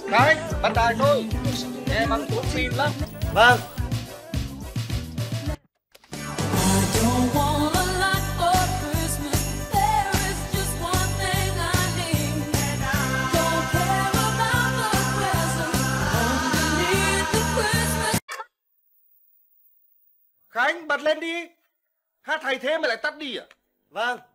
Khánh, bật đài thôi. Nghe vắng tốn pin lắm. Vâng. Khánh, bật lên đi. Hát hay thế mà lại tắt đi à? Vâng.